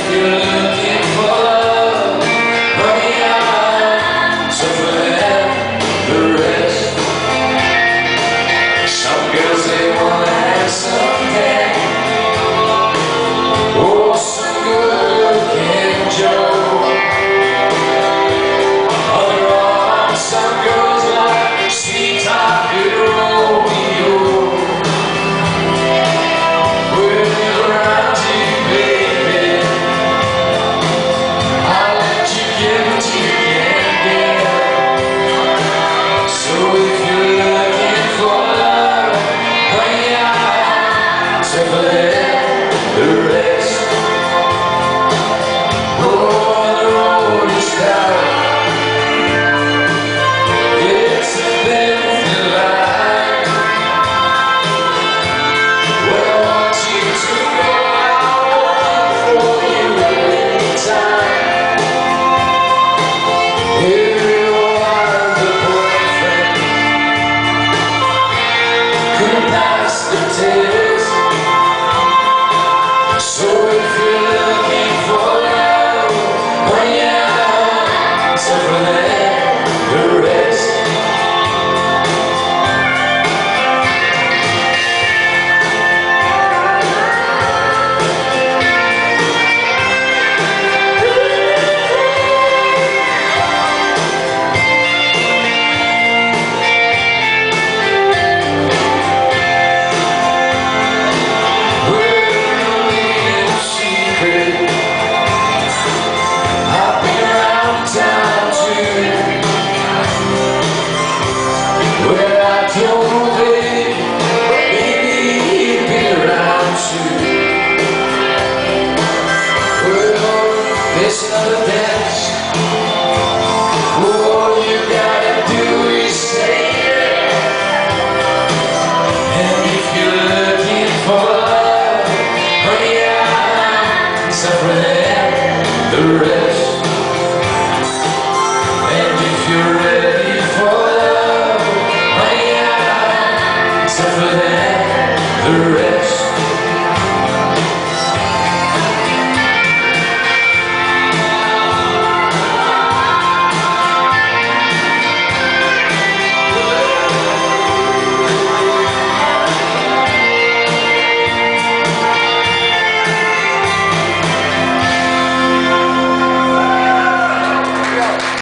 you're looking for love, honey, I'm so glad the rest. Some girls they wanna have some daddy. Oh, some good-looking Joe. Other are some girls like sweet-talking Romeo. Well, around you, baby, I'll let you get what you can get. So if you're looking for love, honey, I'm so glad the rest. Oh, the road is dark. It's a thin line. Well, I want you to know I'm looking for you anytime. If you are the boyfriend, could pass the test. So if you're looking for love, well, yeah, so forget the rest. It's not a dance. All you gotta do is say yeah. And if you're looking for love, honey, I'm so glad the rest.